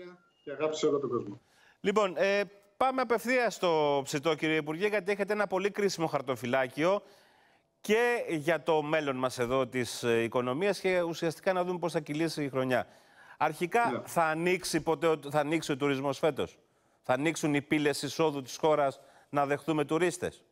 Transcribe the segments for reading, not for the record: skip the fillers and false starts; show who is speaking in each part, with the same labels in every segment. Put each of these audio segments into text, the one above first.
Speaker 1: Και αγάπη σε όλο τον κόσμο.
Speaker 2: Λοιπόν, πάμε απευθείας στο ψητό, κύριε Υπουργέ, γιατί έχετε ένα πολύ κρίσιμο χαρτοφυλάκιο και για το μέλλον μας εδώ της οικονομίας και ουσιαστικά να δούμε πώς θα κυλήσει η χρονιά. Αρχικά, θα ανοίξει ο τουρισμός φέτος? Θα ανοίξουν οι πύλες εισόδου της χώρας να δεχτούμε τουρίστες?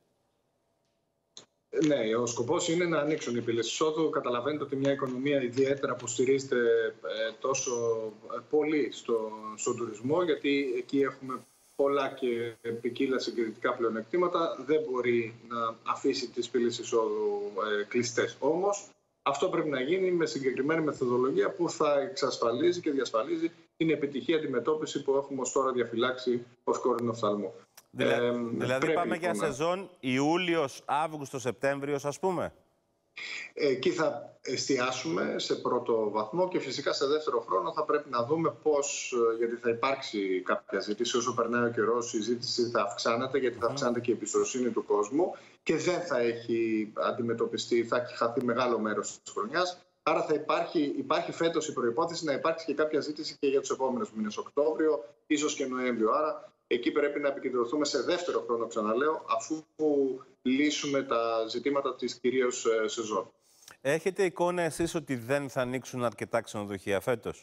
Speaker 1: Ναι, ο σκοπός είναι να ανοίξουν οι πύλες εισόδου. Καταλαβαίνετε ότι μια οικονομία ιδιαίτερα που στηρίζεται τόσο πολύ στον τουρισμό, γιατί εκεί έχουμε πολλά και ποικίλα συγκριτικά πλεονεκτήματα, δεν μπορεί να αφήσει τις πύλες εισόδου κλειστές. Όμως, αυτό πρέπει να γίνει με συγκεκριμένη μεθοδολογία που θα εξασφαλίζει και διασφαλίζει την επιτυχή αντιμετώπιση που έχουμε ως τώρα διαφυλάξει ως κόρηνο οφθαλμού.
Speaker 2: Δηλαδή πάμε για σεζόν Ιούλιος, Αύγουστος, Σεπτέμβριος, ας πούμε.
Speaker 1: Εκεί θα εστιάσουμε σε πρώτο βαθμό και φυσικά σε δεύτερο χρόνο θα πρέπει να δούμε πώς, γιατί θα υπάρξει κάποια ζήτηση. Όσο περνάει ο καιρός, η ζήτηση θα αυξάνεται, γιατί θα αυξάνεται και η εμπιστοσύνη του κόσμου και δεν θα έχει αντιμετωπιστεί, θα έχει χαθεί μεγάλο μέρος της χρονιάς. Άρα θα υπάρχει φέτος η προϋπόθεση να υπάρξει και κάποια ζήτηση και για τους επόμενους μήνες, Οκτώβριο, ίσως και Νοέμβριο. Άρα εκεί πρέπει να επικεντρωθούμε σε δεύτερο χρόνο, ξαναλέω, αφού λύσουμε τα ζητήματα της κυρίως σεζόν.
Speaker 2: Έχετε εικόνα εσείς ότι δεν θα ανοίξουν αρκετά ξενοδοχεία φέτος?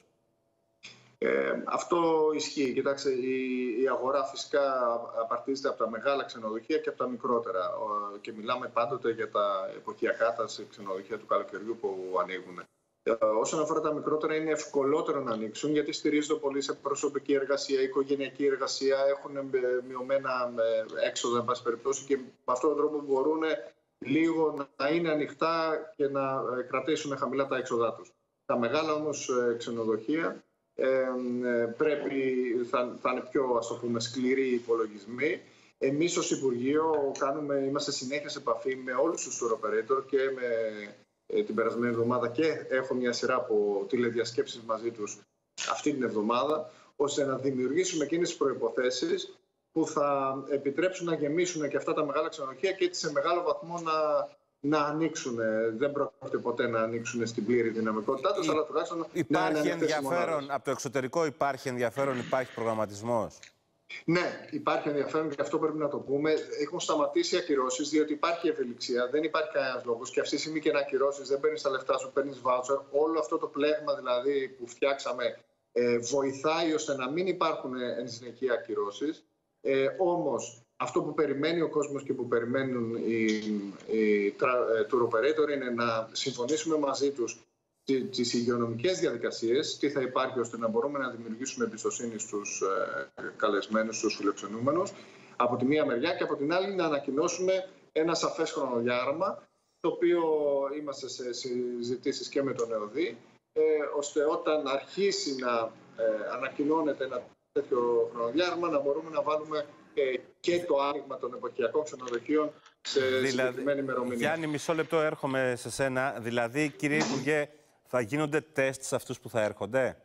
Speaker 1: Αυτό ισχύει. Κοιτάξτε, η αγορά φυσικά απαρτίζεται από τα μεγάλα ξενοδοχεία και από τα μικρότερα. Και μιλάμε πάντοτε για τα εποχιακά, τα ξενοδοχεία του καλοκαιριού που ανοίγουν. Όσον αφορά τα μικρότερα, είναι ευκολότερο να ανοίξουν, γιατί στηρίζονται πολύ σε προσωπική εργασία, οικογενειακή εργασία, έχουν μειωμένα έξοδα, εν πάση περιπτώσει, και με αυτόν τον τρόπο μπορούν λίγο να είναι ανοιχτά και να κρατήσουν χαμηλά τα έξοδά τους. Τα μεγάλα όμως ξενοδοχεία θα είναι πιο, ας το πούμε, σκληροί υπολογισμοί. Εμείς ως Υπουργείο είμαστε συνέχεια σε επαφή με όλους τους tour operator και την περασμένη εβδομάδα και έχω μια σειρά από τηλεδιασκέψεις μαζί τους αυτή την εβδομάδα, ώστε να δημιουργήσουμε εκείνες τις προϋποθέσεις που θα επιτρέψουν να γεμίσουν και αυτά τα μεγάλα ξενοδοχεία και έτσι σε μεγάλο βαθμό να ανοίξουν. Δεν πρόκειται ποτέ να ανοίξουν στην πλήρη δυναμικότητά τους, αλλά τουλάχιστον
Speaker 2: υπάρχει ενδιαφέρον από το εξωτερικό, υπάρχει προγραμματισμός?
Speaker 1: Ναι, υπάρχει ενδιαφέρον και αυτό πρέπει να το πούμε. Έχουν σταματήσει οι ακυρώσεις, διότι υπάρχει ευελιξία, δεν υπάρχει κανένας λόγος. Και αυτή τη στιγμή και να ακυρώσεις, δεν παίρνεις τα λεφτά σου, παίρνεις βάουτσερ. Όλο αυτό το πλέγμα δηλαδή που φτιάξαμε βοηθάει ώστε να μην υπάρχουν εν συνεχεία ακυρώσεις. Όμως αυτό που περιμένει ο κόσμος και που περιμένουν οι tour operator είναι να συμφωνήσουμε μαζί τους τις υγειονομικές διαδικασίες, τι θα υπάρχει ώστε να μπορούμε να δημιουργήσουμε εμπιστοσύνη στους καλεσμένους, στους φιλοξενούμενους, από τη μία μεριά, και από την άλλη να ανακοινώσουμε ένα σαφές χρονοδιάγραμμα, το οποίο είμαστε σε συζητήσεις και με τον ΕΟΔΗ, ώστε όταν αρχίσει να ανακοινώνεται ένα τέτοιο χρονοδιάγραμμα να μπορούμε να βάλουμε και το άνοιγμα των εποχιακών ξενοδοχείων σε συγκεκριμένη ημερομηνία.
Speaker 2: Γιάννη, μισό λεπτό, έρχομαι σε σένα. Δηλαδή, κύριε Υπουργέ, θα γίνονται τεστ σε αυτούς που θα έρχονται?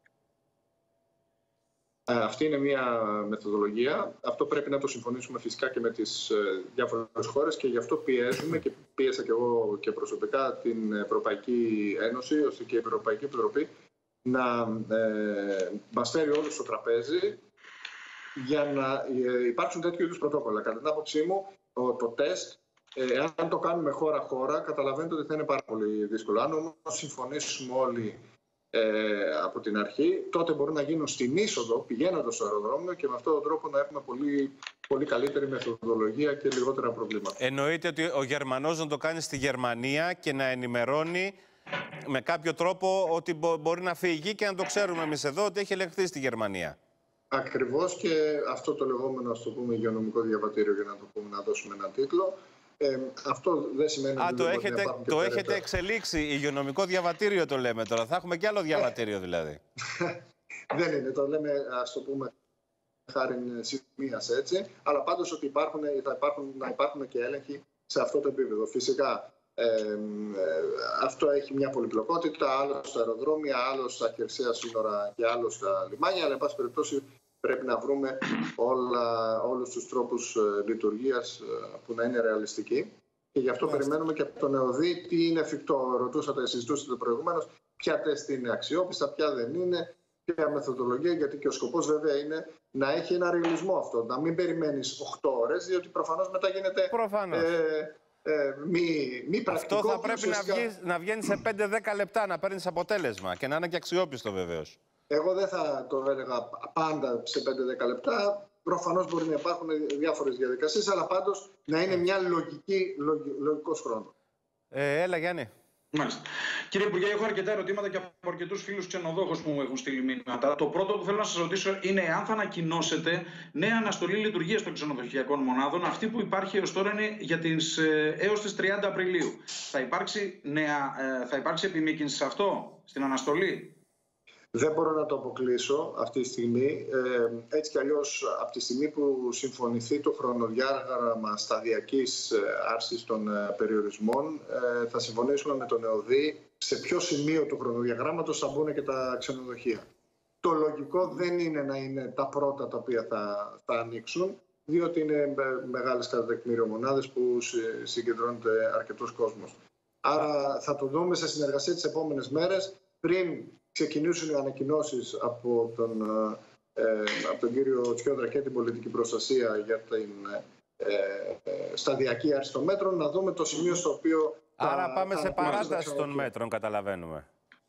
Speaker 1: Αυτή είναι μια μεθοδολογία. Αυτό πρέπει να το συμφωνήσουμε φυσικά και με τις διάφορες χώρες και γι' αυτό πιέζουμε και πίεσα και εγώ και προσωπικά την Ευρωπαϊκή Ένωση, ώστε και η Ευρωπαϊκή Επιτροπή να μας φέρει όλους στο τραπέζι για να υπάρξουν τέτοιου είδους πρωτόκολλα. Κατά την άποψή μου, το τεστ, αν το κάνουμε χώρα-χώρα, καταλαβαίνετε ότι θα είναι πάρα πολύ δύσκολο. Αν όμως συμφωνήσουμε όλοι από την αρχή, τότε μπορούν να γίνουν στην είσοδο, πηγαίνοντας στο αεροδρόμιο, και με αυτόν τον τρόπο να έχουμε πολύ, πολύ καλύτερη μεθοδολογία και λιγότερα προβλήματα.
Speaker 2: Εννοείται ότι ο Γερμανός να το κάνει στη Γερμανία και να ενημερώνει με κάποιο τρόπο ότι μπορεί να φύγει και να το ξέρουμε εμείς εδώ ότι έχει ελεγχθεί στη Γερμανία.
Speaker 1: Ακριβώς, και αυτό το λεγόμενο, ας το πούμε, υγειονομικό διαβατήριο, για να το πούμε, να δώσουμε έναν τίτλο. Αυτό δεν σημαίνει ότι
Speaker 2: το έχετε εξελίξει. Υγειονομικό διαβατήριο το λέμε τώρα. Θα έχουμε κι άλλο διαβατήριο δηλαδή.
Speaker 1: Δεν είναι. Το λέμε, ας το πούμε, χάρη σημείας έτσι. Αλλά πάντως ότι να υπάρχουν και έλεγχοι σε αυτό το επίπεδο. Φυσικά αυτό έχει μια πολυπλοκότητα. Άλλο στα αεροδρόμια, άλλο στα χερσαία σύνορα και άλλο στα λιμάνια. Αλλά, εν πάση περιπτώσει, πρέπει να βρούμε όλους τους τρόπους λειτουργίας που να είναι ρεαλιστικοί. Και γι' αυτό περιμένουμε και από τον ΕΟΔΗ τι είναι εφικτό. Συζητούσατε προηγουμένως ποια τεστ είναι αξιόπιστα, ποια δεν είναι. ποια μεθοδολογία, γιατί και ο σκοπός βέβαια είναι να έχει ένα ρεαλισμό αυτό. Να μην περιμένεις 8 ώρες, διότι προφανώς μετά γίνεται μη πρακτικό.
Speaker 2: Αυτό θα πρέπει να βγαίνει σε 5-10 λεπτά, να παίρνεις αποτέλεσμα και να είναι και αξιόπιστο βεβαίως.
Speaker 1: Εγώ δεν θα το έλεγα πάντα σε 5-10 λεπτά. Προφανώς μπορεί να υπάρχουν διάφορες διαδικασίες, αλλά πάντως να είναι μια λογικός χρόνος.
Speaker 2: Έλα Γιάννη.
Speaker 3: Μάλιστα. Κύριε Υπουργέ, έχω αρκετά ερωτήματα και από αρκετούς φίλους ξενοδόχους που μου έχουν στείλει μήνυματα. Το πρώτο που θέλω να σας ρωτήσω είναι αν θα ανακοινώσετε νέα αναστολή λειτουργίας των ξενοδοχειακών μονάδων. Αυτή που υπάρχει έως τώρα είναι για έως τις 30 Απριλίου. Θα υπάρξει επιμήκυνση σε αυτό, στην αναστολή?
Speaker 1: Δεν μπορώ να το αποκλείσω αυτή τη στιγμή. Έτσι κι αλλιώς, από τη στιγμή που συμφωνηθεί το χρονοδιάγραμμα σταδιακής άρσης των περιορισμών, θα συμφωνήσουμε με τον ΕΟΔΗ σε ποιο σημείο του χρονοδιαγράμματος θα μπουν και τα ξενοδοχεία. Το λογικό δεν είναι να είναι τα πρώτα τα οποία θα ανοίξουν, διότι είναι μεγάλες κατά τεκμήριο μονάδες που συγκεντρώνεται αρκετός κόσμος. Άρα θα το δούμε σε συνεργασία τις επόμενες μέρες, πριν ξεκινήσουν οι ανακοινώσεις από τον κύριο Τσιόδρα και την πολιτική προστασία για την σταδιακή άρση των μέτρων, να δούμε το σημείο στο οποίο...
Speaker 2: Άρα πάμε σε παράταση των μέτρων, καταλαβαίνουμε.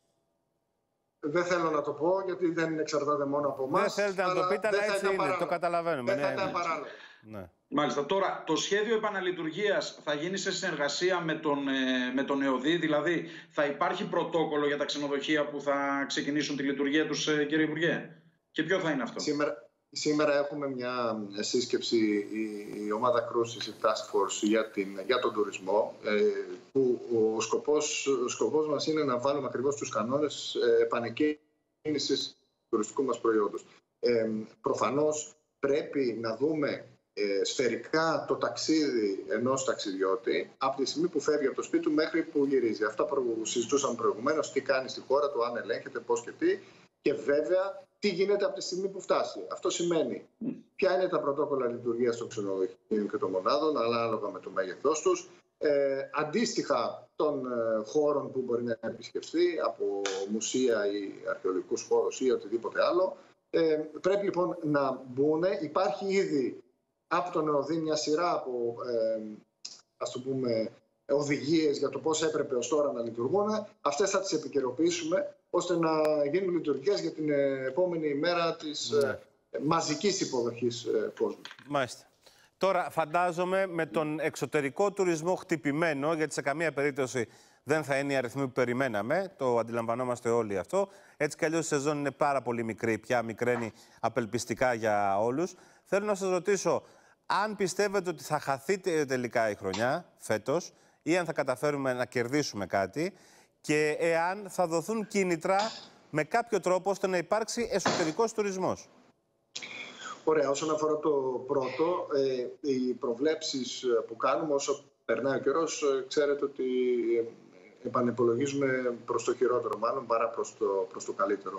Speaker 1: Δεν θέλω να το πω, γιατί δεν εξαρτάται μόνο από εμάς.
Speaker 2: Δεν θέλετε να το πείτε, αλλά έτσι είναι, το καταλαβαίνουμε.
Speaker 1: Δεν θα ήταν παράλογο.
Speaker 3: Ναι. Μάλιστα. Τώρα, το σχέδιο επαναλειτουργίας θα γίνει σε συνεργασία με τον ΕΟΔΗ, δηλαδή θα υπάρχει πρωτόκολλο για τα ξενοδοχεία που θα ξεκινήσουν τη λειτουργία τους, κύριε Υπουργέ? Και ποιο θα είναι αυτό?
Speaker 1: Σήμερα έχουμε μια σύσκεψη, η ομάδα κρούσης, η Task Force για τον τουρισμό, που ο σκοπός μας είναι να βάλουμε ακριβώς τους κανόνες επανεκκίνησης του τουριστικού μας προϊόντος. Προφανώς πρέπει να δούμε σφαιρικά το ταξίδι ενός ταξιδιώτη από τη στιγμή που φεύγει από το σπίτι του μέχρι που γυρίζει. Αυτά που συζητούσαμε προηγουμένως, τι κάνει στη χώρα του, αν ελέγχεται, πώς και τι, και βέβαια τι γίνεται από τη στιγμή που φτάσει. Αυτό σημαίνει ποια είναι τα πρωτόκολλα λειτουργίας των ξενοδοχείων και των μονάδων, ανάλογα με το μέγεθός τους, αντίστοιχα των χώρων που μπορεί να επισκεφθεί, από μουσεία ή αρχαιολογικούς χώρους ή οτιδήποτε άλλο. Πρέπει λοιπόν να μπουν. Υπάρχει ήδη από τον ΕΟΔΗ μια σειρά από ας το πούμε, οδηγίες για το πώς έπρεπε ως τώρα να λειτουργούν. Αυτές θα τις επικαιροποιήσουμε ώστε να γίνουν λειτουργίες για την επόμενη ημέρα της μαζικής υποδοχής κόσμου.
Speaker 2: Μάλιστα. Τώρα φαντάζομαι με τον εξωτερικό τουρισμό χτυπημένο, γιατί σε καμία περίπτωση δεν θα είναι οι αριθμοί που περιμέναμε, το αντιλαμβανόμαστε όλοι αυτό. Έτσι κι αλλιώς η σεζόν είναι πάρα πολύ μικρή πια, μικραίνει απελπιστικά για όλους. Θέλω να σας ρωτήσω, αν πιστεύετε ότι θα χαθεί τελικά η χρονιά φέτος ή αν θα καταφέρουμε να κερδίσουμε κάτι και εάν θα δοθούν κίνητρα με κάποιο τρόπο ώστε να υπάρξει εσωτερικός τουρισμός.
Speaker 1: Ωραία, όσον αφορά το πρώτο, οι προβλέψεις που κάνουμε όσο περνάει ο καιρός, ξέρετε ότι επανεπολογίζουμε προς το χειρότερο μάλλον παρά προς το καλύτερο.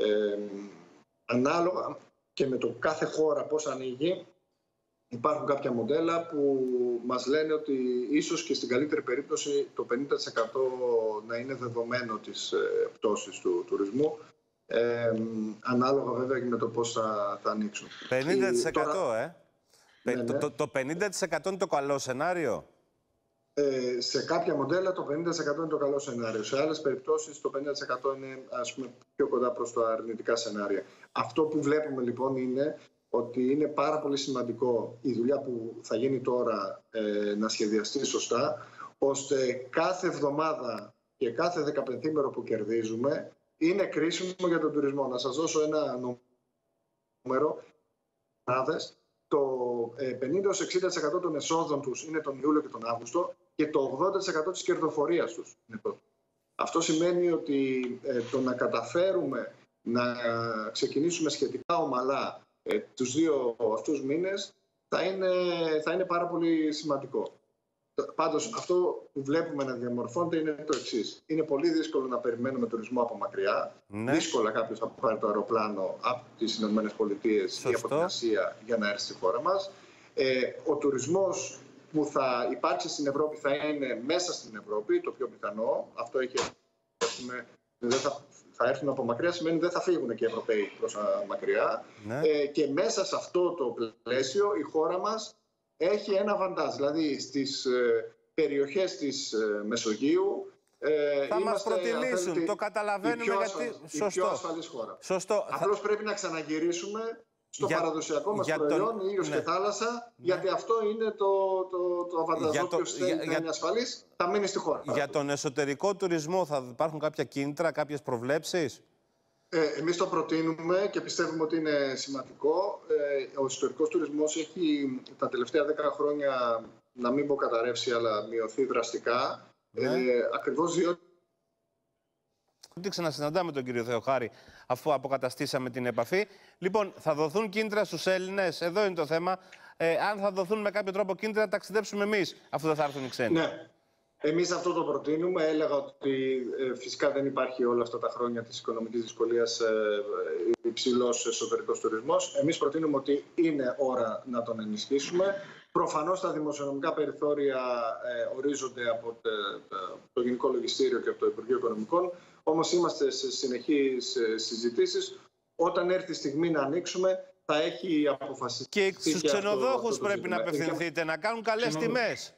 Speaker 1: Ανάλογα και με το κάθε χώρα πώς ανοίγει, υπάρχουν κάποια μοντέλα που μας λένε ότι ίσως και στην καλύτερη περίπτωση το 50% να είναι δεδομένο της πτώσης του τουρισμού, ανάλογα βέβαια και με το πώς θα ανοίξουν.
Speaker 2: 50%, ναι. Το 50% είναι το καλό σενάριο?
Speaker 1: Σε κάποια μοντέλα το 50% είναι το καλό σενάριο. Σε άλλες περιπτώσεις το 50% είναι, ας πούμε, πιο κοντά προς τα αρνητικά σενάρια. Αυτό που βλέπουμε λοιπόν είναι ότι είναι πάρα πολύ σημαντικό η δουλειά που θα γίνει τώρα να σχεδιαστεί σωστά, ώστε κάθε εβδομάδα και κάθε 15ημερο που κερδίζουμε είναι κρίσιμο για τον τουρισμό. Να σας δώσω ένα νούμερο. Το 50-60% των εσόδων τους είναι τον Ιούλιο και τον Αύγουστο και το 80% της κερδοφορίας τους είναι τότε. Αυτό σημαίνει ότι το να καταφέρουμε να ξεκινήσουμε σχετικά ομαλά τους δύο αυτούς μήνες θα είναι πάρα πολύ σημαντικό. Πάντως, αυτό που βλέπουμε να διαμορφώνεται είναι το εξής. Είναι πολύ δύσκολο να περιμένουμε τουρισμό από μακριά. Ναι. Δύσκολα κάποιος θα πάρει το αεροπλάνο από τις ΗΠΑ ή από την Ασία για να έρθει στη χώρα μας. Ο τουρισμός που θα υπάρξει στην Ευρώπη θα είναι μέσα στην Ευρώπη, το πιο πιθανό. Αυτό έχει, θα θα έρθουν από μακριά σημαίνει δεν θα φύγουν και οι Ευρωπαίοι προς μακριά. Ναι. Και μέσα σε αυτό το πλαίσιο η χώρα μας έχει ένα βαντάζ. Δηλαδή στις περιοχές της Μεσογείου
Speaker 2: θα μας προτιμήσουν, το καταλαβαίνουμε,
Speaker 1: η πιο ασφαλής χώρα.
Speaker 2: Σωστό.
Speaker 1: Απλώς πρέπει να ξαναγυρίσουμε στο παραδοσιακό μας προϊόν, ήλιος και θάλασσα, γιατί αυτό είναι το αβανταζό. Όποιος θέλει να είναι ασφαλής, θα μείνει στη χώρα.
Speaker 2: Για τον εσωτερικό τουρισμό θα υπάρχουν κάποια κίνητρα, κάποιες προβλέψεις?
Speaker 1: Εμείς το προτείνουμε και πιστεύουμε ότι είναι σημαντικό. Ο εσωτερικός τουρισμός έχει τα τελευταία 10 χρόνια, να μην πω καταρρεύσει, αλλά μειωθεί δραστικά. Ακριβώς διότι
Speaker 2: ξανασυναντάμε τον κύριο Θεοχάρη αφού αποκαταστήσαμε την επαφή. Λοιπόν, θα δοθούν κίνητρα στους Έλληνες. Εδώ είναι το θέμα. Αν θα δοθούν με κάποιο τρόπο κίνητρα, να ταξιδέψουμε εμείς, αφού δεν θα έρθουν οι ξένοι.
Speaker 1: Ναι. Εμείς αυτό το προτείνουμε. Έλεγα ότι φυσικά δεν υπάρχει όλα αυτά τα χρόνια της οικονομικής δυσκολίας υψηλός εσωτερικός τουρισμός. Εμείς προτείνουμε ότι είναι ώρα να τον ενισχύσουμε. Προφανώς τα δημοσιονομικά περιθώρια ορίζονται από το Γενικό Λογιστήριο και από το Υπουργείο Οικονομικών. Όμως είμαστε σε συνεχείς συζητήσεις. Όταν έρθει η στιγμή να ανοίξουμε, θα έχει αποφασιστεί.
Speaker 2: Και στους ξενοδόχους πρέπει να απευθυνθείτε, να κάνουν καλές τιμές.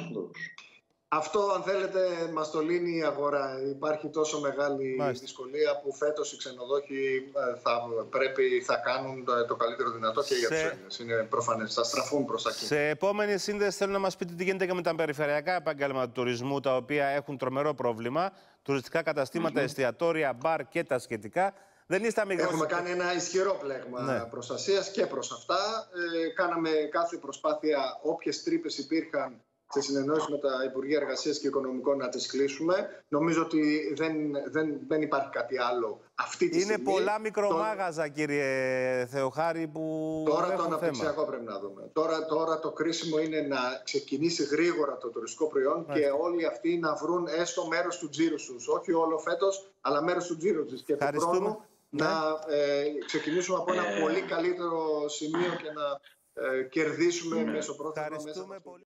Speaker 1: Αυτό, αν θέλετε, μας το λύνει η αγορά. Υπάρχει τόσο μεγάλη δυσκολία που φέτος οι ξενοδόχοι θα κάνουν το καλύτερο δυνατό και για τους Έλληνες. Είναι προφανές. Θα στραφούν προς τα εκεί.
Speaker 2: Σε επόμενη σύνδεση θέλω να μας πείτε τι γίνεται και με τα περιφερειακά επαγγέλματα του τουρισμού, τα οποία έχουν τρομερό πρόβλημα. Τουριστικά καταστήματα, εστιατόρια, μπαρ και τα σχετικά. Δεν είστε αμυγός.
Speaker 1: Έχουμε κάνει ένα ισχυρό πλέγμα προστασίας και προς αυτά. Κάναμε κάθε προσπάθεια, όποιες τρύπες υπήρχαν, σε συνεννόηση με τα Υπουργεία Εργασίας και Οικονομικών, να τις κλείσουμε. Νομίζω ότι δεν υπάρχει κάτι άλλο αυτή τη στιγμή.
Speaker 2: Είναι πολλά μικρομάγαζα, κύριε Θεοχάρη, που
Speaker 1: τώρα το αναπτυξιακό πρέπει να δούμε. Τώρα το κρίσιμο είναι να ξεκινήσει γρήγορα το τουριστικό προϊόν και όλοι αυτοί να βρουν έστω μέρος του τζίρου τους. Όχι όλο φέτος, αλλά μέρος του τζίρου τους. Και του χρόνου να ξεκινήσουμε από ένα πολύ καλύτερο σημείο και να κερδίσουμε μέσω πρόθεσμα μέσα.